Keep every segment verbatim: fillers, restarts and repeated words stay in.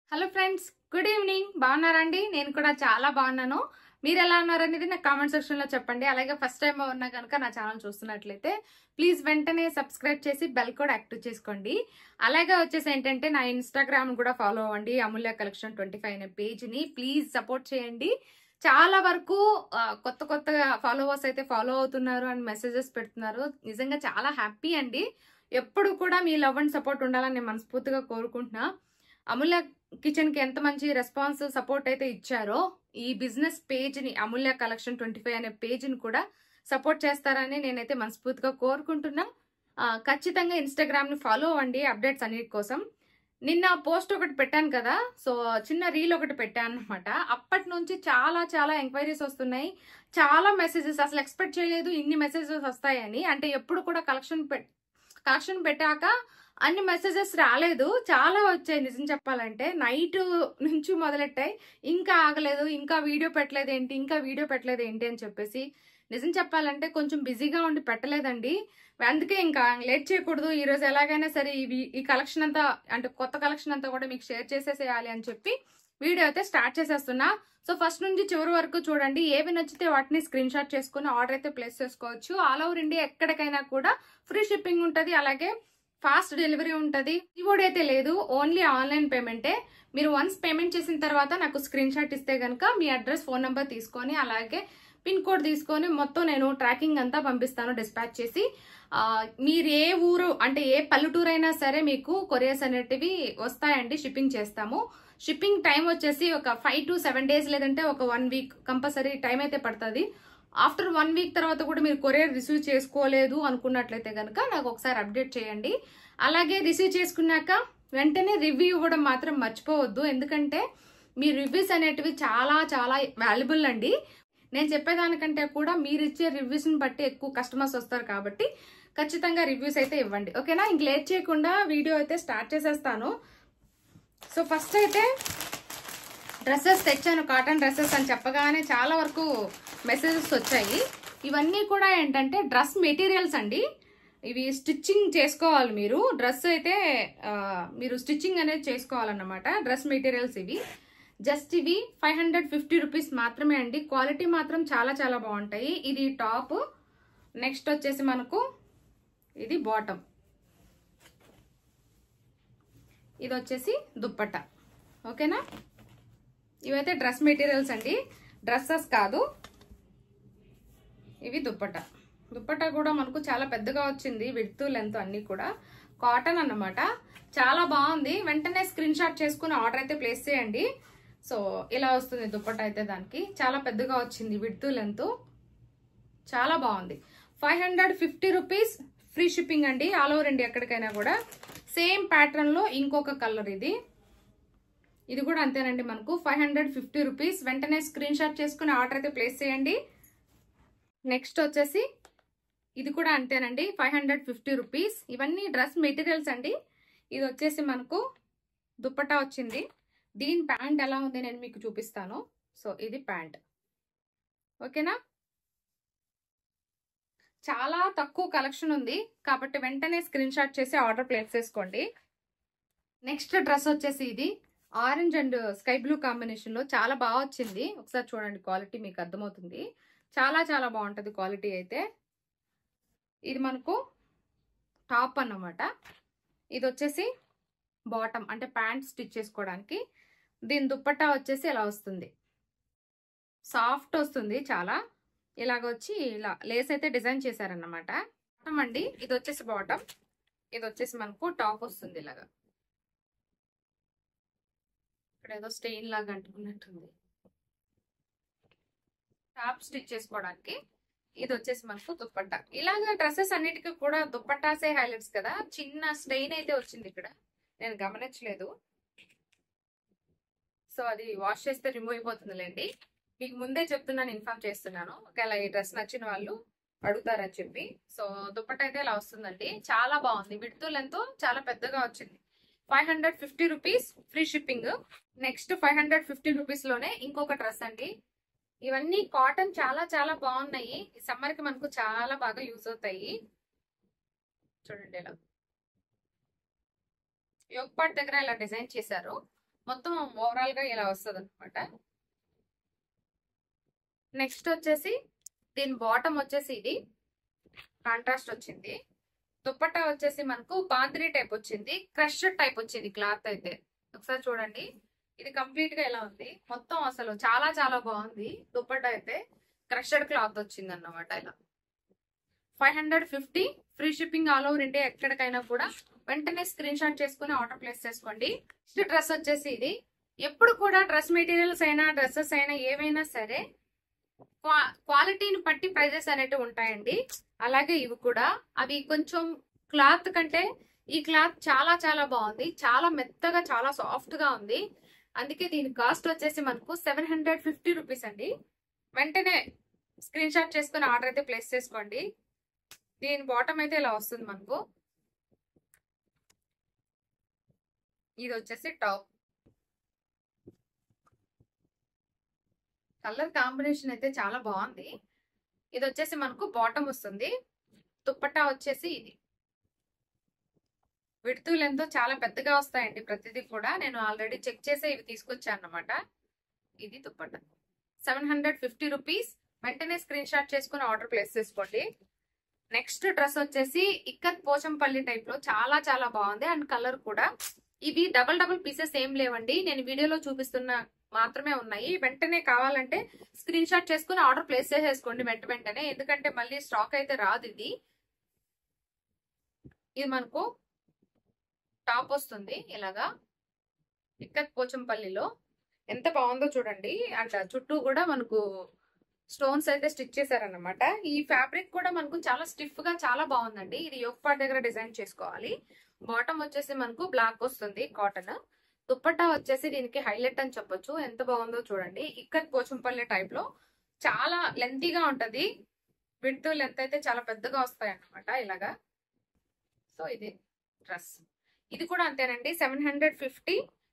Hello friends, good evening. బాగున్నారండి? నేను కూడా చాలా బాగున్నాను. మీరు ఎలా ఉన్నారనేది నాకు కామెంట్ సెక్షన్ లో చెప్పండి. అలాగే ఫస్ట్ టైం ఉన్నా కనుక నా ఛానల్ చూస్తున్నట్లయితే ప్లీజ్ వెంటనే సబ్స్క్రైబ్ చేసి బెల్ కూడా యాక్టివ్ చేసుకోండి. అలాగే వచ్చేసి ఏంటంటే నా ఇన్స్టాగ్రామ్ కూడా ఫాలో అవ్వండి, అమూల్య కలెక్షన్ ట్వంటీ ఫైవ్ అనే పేజ్ ని ప్లీజ్ సపోర్ట్ చేయండి. చాలా వరకు కొత్త కొత్తగా ఫాలోవర్స్ అయితే ఫాలో అవుతున్నారు అండ్ మెసేజెస్ పెడుతున్నారు. నిజంగా చాలా హ్యాపీ అండి. ఎప్పుడు కూడా మీ లవ్ అండ్ సపోర్ట్ ఉండాలని నేను మనస్ఫూర్తిగా కోరుకుంటున్నా. అమూల్య కిచెన్ కి ఎంత మంచి రెస్పాన్స్ సపోర్ట్ అయితే ఇచ్చారో ఈ బిజినెస్ పేజ్ ని అమూల్య కలెక్షన్ ట్వంటీ ఫైవ్ అనే పేజ్ ని కూడా సపోర్ట్ చేస్తారని నేనైతే మనస్ఫూర్తిగా కోరుకుంటున్నా. ఖచ్చితంగా ఇన్స్టాగ్రామ్ ని ఫాలో అవ్వండి అప్డేట్స్ అన్నిటి కోసం. నిన్న పోస్ట్ ఒకటి పెట్టాను కదా, సో చిన్న రీల్ ఒకటి పెట్టాను అనమాట. అప్పటి నుంచి చాలా చాలా ఎంక్వైరీస్ వస్తున్నాయి, చాలా మెసేజెస్. అసలు ఎక్స్పెక్ట్ చేయలేదు ఇన్ని మెసేజెస్ వస్తాయని. అంటే ఎప్పుడు కూడా కలెక్షన్ కలెక్షన్ పెట్టాక అన్ని మెసేజెస్ రాలేదు, చాలా వచ్చాయి. నిజం చెప్పాలంటే నైట్ నుంచి మొదలెట్టాయి, ఇంకా ఆగలేదు, ఇంకా వీడియో పెట్టలేదు ఏంటి ఇంకా వీడియో పెట్టలేదు ఏంటి అని చెప్పేసి. నిజం చెప్పాలంటే కొంచెం బిజీగా ఉండి పెట్టలేదండి. అందుకే ఇంకా లేట్ చేయకూడదు, ఈ రోజు ఎలాగైనా సరే ఇవి ఈ కలెక్షన్ అంతా అంటే కొత్త కలెక్షన్ అంతా కూడా మీకు షేర్ చేసేసేయాలి అని చెప్పి వీడియో అయితే స్టార్ట్ చేసేస్తున్నా. సో ఫస్ట్ నుంచి చివరి వరకు చూడండి. ఏవి నచ్చితే వాటిని స్క్రీన్ షాట్ చేసుకుని ఆర్డర్ అయితే ప్లేస్ చేసుకోవచ్చు. ఆల్ ఓవర్ ఇండియా ఎక్కడికైనా కూడా ఫ్రీ షిప్పింగ్ ఉంటుంది, అలాగే ఫాస్ట్ డెలివరీ ఉంటుంది. కీబోర్డ్ అయితే లేదు, ఓన్లీ ఆన్లైన్ పేమెంటే. మీరు వన్స్ పేమెంట్ చేసిన తర్వాత నాకు స్క్రీన్ షాట్ ఇస్తే కనుక మీ అడ్రస్, ఫోన్ నెంబర్ తీసుకొని అలాగే పిన్ కోడ్ తీసుకొని మొత్తం నేను ట్రాకింగ్ అంతా పంపిస్తాను డిస్పాచ్ చేసి. మీరు ఏ ఊరు అంటే ఏ పల్లెటూరు అయినా సరే మీకు కొరియర్స్ అనేటివి వస్తాయండి, షిప్పింగ్ చేస్తాము. షిప్పింగ్ టైం వచ్చేసి ఒక ఫైవ్ టు సెవెన్ డేస్ లేదంటే ఒక వన్ వీక్ కంపల్సరీ టైం అయితే పడుతుంది. ఆఫ్టర్ వన్ వీక్ తర్వాత కూడా మీరు కొరియర్ రిసీవ్ చేసుకోలేదు అనుకున్నట్లయితే కనుక నాకు ఒకసారి అప్డేట్ చేయండి. అలాగే రిసీవ్ చేసుకున్నాక వెంటనే రివ్యూ ఇవ్వడం మాత్రం మర్చిపోవద్దు, ఎందుకంటే మీ రివ్యూస్ అనేటివి చాలా చాలా వాల్యుబుల్ అండి. నేను చెప్పేదానికంటే కూడా మీరు ఇచ్చే రివ్యూస్ని బట్టి ఎక్కువ కస్టమర్స్ వస్తారు కాబట్టి ఖచ్చితంగా రివ్యూస్ అయితే ఇవ్వండి, ఓకేనా? ఇంక లేట్ చేయకుండా వీడియో అయితే స్టార్ట్ చేసేస్తాను. సో ఫస్ట్ అయితే డ్రెస్సెస్ తెచ్చాను, కాటన్ డ్రెస్సెస్ అని చెప్పగానే చాలా వరకు మెసేజెస్ వచ్చాయి. ఇవన్నీ కూడా ఏంటంటే డ్రెస్ మెటీరియల్స్ అండి. ఇవి స్టిచ్చింగ్ చేసుకోవాలి మీరు. డ్రెస్ అయితే మీరు స్టిచ్చింగ్ అనేది చేసుకోవాలన్నమాట. డ్రెస్ మెటీరియల్స్ ఇవి. జస్ట్ ఇవి ఫైవ్ హండ్రెడ్ ఫిఫ్టీ రూపీస్ మాత్రమే అండి. క్వాలిటీ మాత్రం చాలా చాలా బాగుంటాయి. ఇది టాప్, నెక్స్ట్ వచ్చేసి మనకు ఇది బాటమ్, ఇది వచ్చేసి దుప్పట్టా, ఓకేనా? ఇవైతే డ్రెస్ మెటీరియల్స్ అండి, డ్రెస్సెస్ కాదు. ఇవి దుప్పట్టా. దుప్పట్టా కూడా మనకు చాలా పెద్దగా వచ్చింది, విడ్త్ లెంత్ అన్ని కూడా. కాటన్ అన్నమాట, చాలా బాగుంది. వెంటనే స్క్రీన్ షాట్ చేసుకుని ఆర్డర్ అయితే ప్లేస్ చేయండి. సో ఇలా వస్తుంది దుప్పట్టా అయితే. దానికి చాలా పెద్దగా వచ్చింది, విడ్త్ లెంత్ చాలా బాగుంది. Five hundred fifty rupees free shipping అండి, ఆల్ ఓవర్ ఇండియా ఎక్కడికైనా కూడా. సేమ్ ప్యాటర్న్ లో ఇంకొక కలర్ ఇది ఇది కూడా అంతేనండి. మనకు ఫైవ్ హండ్రెడ్ ఫిఫ్టీ రూపీస్. వెంటనే స్క్రీన్ షాట్ చేసుకుని ఆర్డర్ అయితే ప్లేస్ చేయండి. నెక్స్ట్ వచ్చేసి ఇది కూడా అంతేనండి, ఫైవ్ హండ్రెడ్ ఫిఫ్టీ రూపీస్. ఇవన్నీ డ్రెస్ మెటీరియల్స్ అండి. ఇది వచ్చేసి మనకు దుప్పట్టా వచ్చింది. దీని ప్యాంట్ ఎలా ఉంది నేను మీకు చూపిస్తాను. సో ఇది ప్యాంట్, ఓకేనా? చాలా తక్కువ కలెక్షన్ ఉంది కాబట్టి వెంటనే స్క్రీన్ షాట్ చేసి ఆర్డర్ ప్లేస్ చేసుకోండి. నెక్స్ట్ డ్రెస్ వచ్చేసి ఇది orange and sky blue combination లో చాలా బాగా వచ్చింది. ఒకసారి చూడండి, క్వాలిటీ మీకు అర్థమవుతుంది. చాలా చాలా బాగుంటుంది క్వాలిటీ అయితే. ఇది మనకు టాప్ అన్నమాట. ఇది వచ్చేసి బాటమ్ అంటే ప్యాంట్ స్టిచ్ చేసుకోవడానికి. దీని దుప్పట్టా వచ్చేసి ఇలా వస్తుంది, సాఫ్ట్ వస్తుంది చాలా. ఇలాగ వచ్చి ఇలా లేస్ అయితే డిజైన్ చేశారన్నమాట. బాటమ్ అండి, ఇది వచ్చేసి బాటమ్, ఇది వచ్చేసి మనకు టాప్ వస్తుంది. ఇలాగా ఇక్కడ ఏదో స్టెయిన్ లాగా అంటుకున్నట్టుంది. టాప్ స్టిచ్ చేసుకోవడానికి. ఇది వచ్చేసి మనకు దుప్పట్టా. ఇలాగా డ్రెస్సెస్ అన్నిటికీ కూడా దుప్పట్టాసే హైలైట్స్ కదా. చిన్న స్టెయిన్ అయితే వచ్చింది ఇక్కడ, నేను గమనించలేదు. సో అది వాష్ చేస్తే రిమూవ్ అయిపోతుందిలేండి. మీకు ముందే చెప్తున్నాను, ఇన్ఫార్మ్ చేస్తున్నాను, ఒకవేళ ఈ డ్రెస్ నచ్చిన వాళ్ళు అడుగుతారని చెప్పి. సో దుప్పట్టా అయితే ఇలా వస్తుందండి, చాలా బాగుంది. విడ్త్ లెంత్ చాలా పెద్దగా వచ్చింది. Five hundred fifty rupees free shipping. Next five hundred fifty rupees లోనే ఇంకొక డ్రెస్ అండి. ఇవన్నీ కాటన్ చాలా చాలా బాగున్నాయి. ఈ సమ్మర్ కి మనకు చాలా బాగా యూజ్ అవుతాయి. చూడండి, ఇలా యోగ్ పార్ట్ దగ్గర ఇలా డిజైన్ చేశారు. మొత్తం ఓవరాల్ గా ఇలా వస్తుంది అనమాట. నెక్స్ట్ వచ్చేసి దీని బాటమ్ వచ్చేసి ఇది కాంట్రాస్ట్ వచ్చింది. దుపట్టా వచ్చేసి మనకు బాందిని టైప్ వచ్చింది, క్రష్డ్ టైప్ వచ్చింది క్లాత్ అయితే. ఒకసారి చూడండి, ఇది కంప్లీట్ గా ఎలా ఉంది, మొత్తం అసలు చాలా చాలా బాగుంది. దుపట్టా అయితే క్రష్డ్ క్లాత్ వచ్చింది అన్నమాట. ఇలా five hundred fifty free shipping all over India. ఎక్కడికైనా కూడా వెంటనే స్క్రీన్ షాట్ చేసుకుని ఆర్డర్ ప్లేస్ చేసుకోండి. నెక్స్ట్ డ్రెస్ వచ్చేసి ఇది. ఎప్పుడు కూడా డ్రెస్ మెటీరియల్స్ అయినా డ్రెస్సెస్ అయినా ఏవైనా సరే క్వాలిటీని బట్టి ప్రైజెస్ అనేటివి ఉంటాయండి. అలాగే ఇవి కూడా అవి కొంచెం క్లాత్ కంటే ఈ క్లాత్ చాలా చాలా బాగుంది, చాలా మెత్తగా చాలా సాఫ్ట్ గా ఉంది. అందుకే దీని కాస్ట్ వచ్చేసి మనకు సెవెన్ హండ్రెడ్ ఫిఫ్టీ రూపీస్ అండి. వెంటనే స్క్రీన్ షాట్ చేసుకుని ఆర్డర్ అయితే ప్లేస్ చేసుకోండి. దీని బాటమ్ అయితే ఇలా వస్తుంది మనకు. ఇది వచ్చేసి టాప్. కలర్ కాంబినేషన్ అయితే చాలా బాగుంది. ఇది వచ్చేసి మనకు బాటమ్ వస్తుంది. దుపట్టా వచ్చేసి ఇది. విడుతూ లెంత్ చాలా పెద్దగా వస్తాయండి ప్రతిదీ కూడా. నేను ఆల్రెడీ చెక్ చేసే ఇవి తీసుకొచ్చాను అనమాట. ఇది dupatta seven hundred fifty rupees. వెంటనే స్క్రీన్ షాట్ చేసుకుని ఆర్డర్ ప్లేస్ చేసుకోండి. నెక్స్ట్ డ్రెస్ వచ్చేసి ఇక్కత్ పోచంపల్లి టైప్ లో చాలా చాలా బాగుంది. అండ్ కలర్ కూడా ఇవి డబల్ డబల్ పీసెస్ ఏం లేవండి, నేను వీడియోలో చూపిస్తున్న మాత్రమే ఉన్నాయి. వెంటనే కావాలంటే స్క్రీన్ షాట్ చేసుకుని ఆర్డర్ ప్లేస్ చేసేసుకోండి వెంట వెంటనే, ఎందుకంటే మళ్ళీ స్టాక్ అయితే రాదు. ఇది ఇది మనకు టాప్ వస్తుంది ఇలాగా ఇక్కత్ పోచంపల్లిలో. ఎంత బాగుందో చూడండి. అండ్ చుట్టూ కూడా మనకు స్టోన్స్ అయితే స్టిచ్ చేశారనమాట. ఈ ఫ్యాబ్రిక్ కూడా మనకు చాలా స్టిఫ్ గా చాలా బాగుందండి. ఇది యోక్ పార్ట్ దగ్గర డిజైన్ చేసుకోవాలి. బాటమ్ వచ్చేసి మనకు బ్లాక్ వస్తుంది కాటన్. దుపట్టా వచ్చేసి దీనికి హైలైట్ అని చెప్పొచ్చు. ఎంత బాగుందో చూడండి. ఇక్కత్ పోచంపల్లి టైప్ లో చాలా లెంతీగా ఉంటది. విడ్త్ లెంత్ అయితే చాలా పెద్దగా వస్తాయి అన్నమాట ఇలాగా. సో ఇది డ్రెస్. ఇది కూడా అంతేనండి, సెవెన్ హండ్రెడ్ ఫిఫ్టీ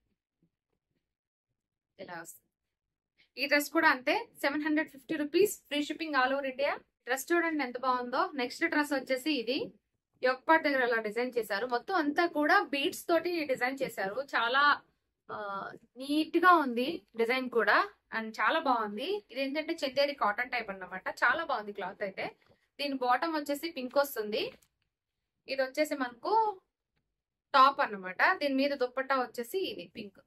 ఇలా వస్తుంది. ఈ డ్రెస్ కూడా అంతే, seven hundred fifty rupees free shipping all over India. Dress చూడండి ఎంత బాగుందో. నెక్స్ట్ డ్రెస్ వచ్చేసి ఇది యోక్ పార్ట్ దగ్గర అలా డిజైన్ చేశారు. మొత్తం అంతా కూడా బీడ్స్ తోటి డిజైన్ చేశారు. చాలా నీట్ గా ఉంది డిజైన్ కూడా, అండ్ చాలా బాగుంది. ఇది ఏంటంటే చందేరి కాటన్ టైప్ అన్నమాట. చాలా బాగుంది క్లాత్ అయితే. దీని బాటమ్ వచ్చేసి పింక్ వస్తుంది. ఇది వచ్చేసి మనకు టాప్ అన్నమాట. దీని మీద దుపట్టా వచ్చేసి ఇది పింక్,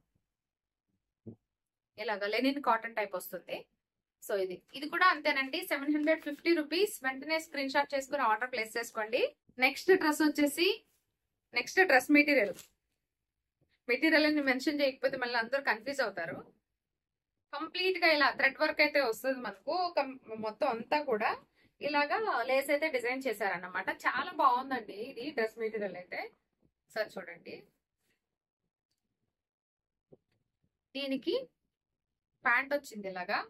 ఇలాగా లెనిన్ కాటన్ టైప్ వస్తుంది. సో ఇది ఇది కూడా అంతేనండి, సెవెన్ హండ్రెడ్ ఫిఫ్టీ రూపీస్. వెంటనే స్క్రీన్ షాట్ చేసుకుని ఆర్డర్ ప్లేస్ చేసుకోండి. నెక్స్ట్ డ్రెస్ వచ్చేసి నెక్స్ట్ డ్రెస్ మెటీరియల్ మెటీరియల్ అని మెన్షన్ చేయకపోతే మళ్ళీ అందరూ కన్ఫ్యూజ్ అవుతారు. కంప్లీట్ గా ఇలా థ్రెడ్ వర్క్ అయితే వస్తుంది మనకు. మొత్తం అంతా కూడా ఇలాగా లేస్ అయితే డిజైన్ చేశారన్నమాట. చాలా బాగుందండి ఇది డ్రెస్ మెటీరియల్ అయితే. సార్ చూడండి, దీనికి ప్యాంట్ వచ్చింది ఇలాగా,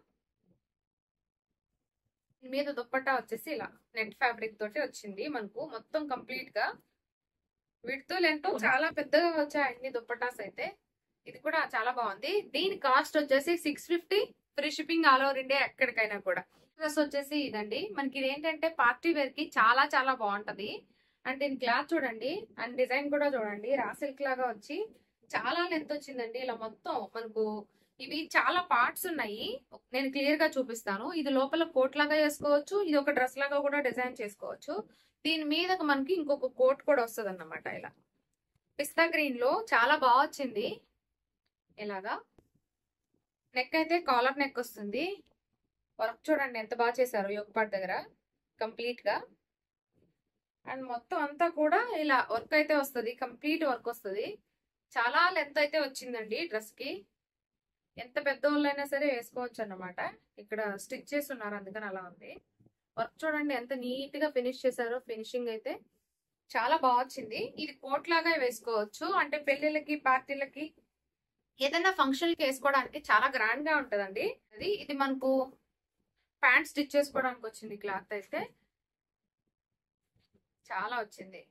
మీద దుపట్టా వచ్చేసి ఇలా నెట్ ఫ్యాబ్రిక్ తోటి వచ్చింది మనకు. మొత్తం కంప్లీట్ గా విడ్త్ లెంత్ చాలా పెద్దగా వచ్చాయండి దుపట్టాస్ అయితే. ఇది కూడా చాలా బాగుంది. దీని కాస్ట్ వచ్చేసి six fifty free shipping all over India ఎక్కడికైనా కూడా. డ్రెస్ వచ్చేసి ఇదండి. మనకి ఇది ఏంటంటే పార్టీ వేర్ కి చాలా చాలా బాగుంటది. అండ్ దీని క్లాత్ చూడండి, అండ్ డిజైన్ కూడా చూడండి, రా సిల్క్ లాగా వచ్చి చాలా లెంత్ వచ్చిందండి. ఇలా మొత్తం మనకు ఇవి చాలా పార్ట్స్ ఉన్నాయి, నేను క్లియర్ గా చూపిస్తాను. ఇది లోపల కోట్ లాగా వేసుకోవచ్చు, ఇది ఒక డ్రెస్ లాగా కూడా డిజైన్ చేసుకోవచ్చు. దీని మీద మనకి ఇంకొక కోట్ కూడా వస్తుంది అన్నమాట. ఇలా పిస్తా గ్రీన్ లో చాలా బాగా వచ్చింది. ఇలాగా నెక్ అయితే కాలర్ నెక్ వస్తుంది. వర్క్ చూడండి ఎంత బాగా చేశారు యోక్ పార్ట్ దగ్గర కంప్లీట్ గా. అండ్ మొత్తం అంతా కూడా ఇలా వర్క్ అయితే వస్తుంది, కంప్లీట్ వర్క్ వస్తుంది. చాలా లెంత్ అయితే వచ్చిందండి డ్రెస్ కి. ఎంత పెద్ద వాళ్ళైనా సరే వేసుకోవచ్చు అన్నమాట. ఇక్కడ స్టిచ్ చేసి ఉన్నారు అందుకని అలా ఉంది. వర్క్ చూడండి ఎంత నీట్ గా ఫినిష్ చేశారో. ఫినిషింగ్ అయితే చాలా బాగా వచ్చింది. ఇది కోట్ లాగా వేసుకోవచ్చు, అంటే పెళ్లిళ్ళకి పార్టీలకి ఏదైనా ఫంక్షన్ కి వేసుకోవడానికి చాలా గ్రాండ్ గా ఉంటదండి. అది ఇది మనకు ప్యాంట్ స్టిచ్ చేసుకోవడానికి వచ్చింది క్లాత్ అయితే చాలా వచ్చింది.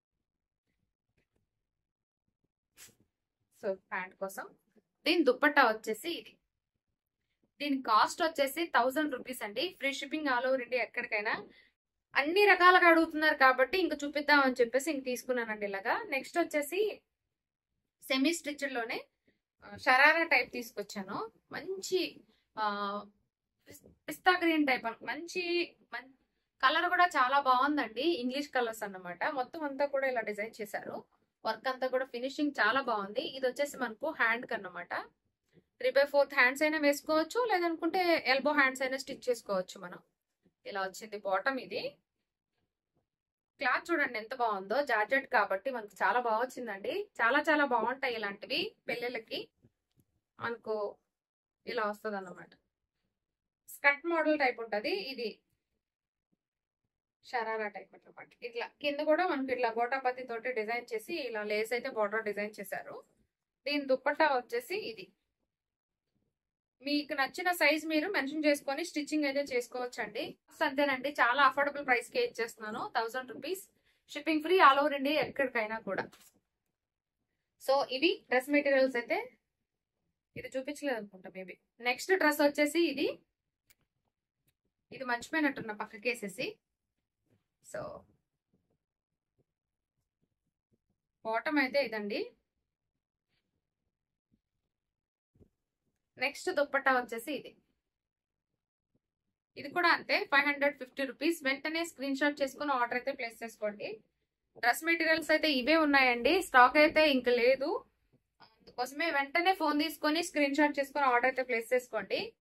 సో ప్యాంట్ కోసం దీని దుపట్టా వచ్చేసి ఇది. దీని కాస్ట్ వచ్చేసి థౌజండ్ రూపీస్ అండి. Free shipping all over India ఎక్కడికైనా. అన్ని రకాలుగా అడుగుతున్నారు కాబట్టి ఇంక చూపిద్దాం అని చెప్పేసి ఇంక తీసుకున్నానండి ఇలాగా. నెక్స్ట్ వచ్చేసి సెమీ స్టిచ్డ్ లోనే షరారా టైప్ తీసుకొచ్చాను. మంచి పిస్తా గ్రీన్ టైప్, మంచి కలర్ కూడా చాలా బాగుందండి. ఇంగ్లీష్ కలర్స్ అన్నమాట. మొత్తం అంతా కూడా ఇలా డిజైన్ చేశారు. వర్క్ అంతా కూడా ఫినిషింగ్ చాలా బాగుంది. ఇది వచ్చేసి మనకు హ్యాండ్ కన్నమాట. త్రీ బై ఫోర్త్ హ్యాండ్స్ అయినా వేసుకోవచ్చు, లేదనుకుంటే ఎల్బో హ్యాండ్స్ అయినా స్టిచ్ చేసుకోవచ్చు మనం. ఇలా వచ్చింది బాటమ్. ఇది క్లాత్ చూడండి ఎంత బాగుందో. జార్జెట్ కాబట్టి మనకు చాలా బాగా వచ్చిందండి. చాలా చాలా బాగుంటాయి ఇలాంటివి పెళ్ళిళ్ళకి. మనకు ఇలా వస్తుంది అన్నమాట. స్కర్ట్ మోడల్ టైప్ ఉంటది. ఇది షరారా టైప్ అన్నమాట. ఇట్లా కింద కూడా మనకి ఇట్లా గోటాపతి తోటి డిజైన్ చేసి ఇలా లేస్ అయితే బార్డర్ డిజైన్ చేశారు. దీని దుప్పట్టా వచ్చేసి ఇది. మీకు నచ్చిన సైజ్ మీరు మెన్షన్ చేసుకొని స్టిచ్చింగ్ అయితే చేసుకోవచ్చు అండి. అంతేనండి, చాలా అఫోర్డబుల్ ప్రైస్ కే ఇచ్చేస్తున్నాను. Thousand rupees shipping free all over India, ఎక్కడికైనా కూడా. సో ఇవి డ్రెస్ మెటీరియల్స్ అయితే. ఇది చూపించలేదు అనుకుంటా మేబీ. నెక్స్ట్ డ్రెస్ వచ్చేసి ఇది. ఇది మర్చిపోయినట్టున్న పక్కకేసేసి. సో బాటమ్ అయితే ఇదండి. నెక్స్ట్ దుప్పట్టా వచ్చేసి ఇది. ఇది కూడా అంతే, ఫైవ్ హండ్రెడ్ ఫిఫ్టీ రూపీస్. వెంటనే స్క్రీన్ షాట్ చేసుకుని ఆర్డర్ అయితే ప్లేస్ చేసుకోండి. డ్రెస్ మెటీరియల్స్ అయితే ఇవే ఉన్నాయండి, స్టాక్ అయితే ఇంక లేదు. అందుకోసమే వెంటనే ఫోన్ తీసుకొని స్క్రీన్ షాట్ చేసుకుని ఆర్డర్ అయితే ప్లేస్ చేసుకోండి.